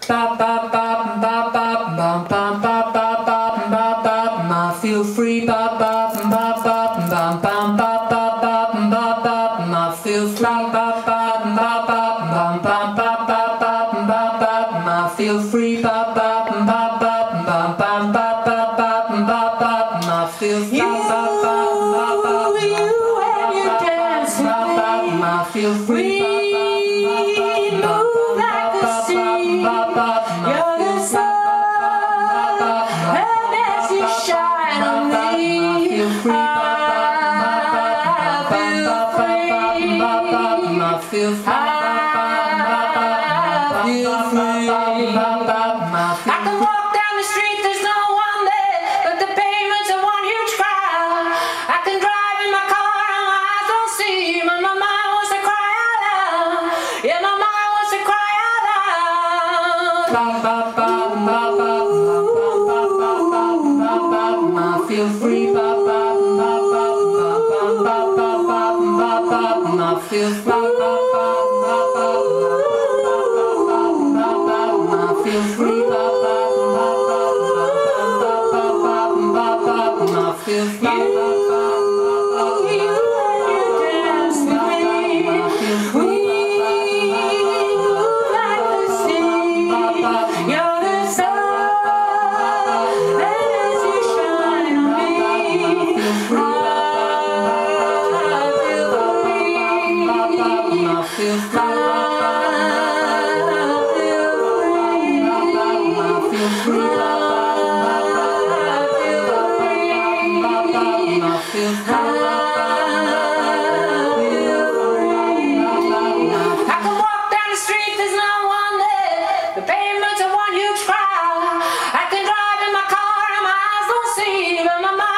Feel free, feel free, feel free. Feel free, move like the sea. You're the sun, and as you shine on me, I feel free. I can walk down the street, there's no one there, but the pavement's a one huge crowd. I can drive in my car and my eyes don't see, but my mind wants to cry out loud. Yeah, my mind wants to cry out loud. Feel free, feel free. Feel free, feel free. I can walk down the street, there's no one there. The pavement's a one huge crowd. I can drive in my car and my eyes don't see, but my mind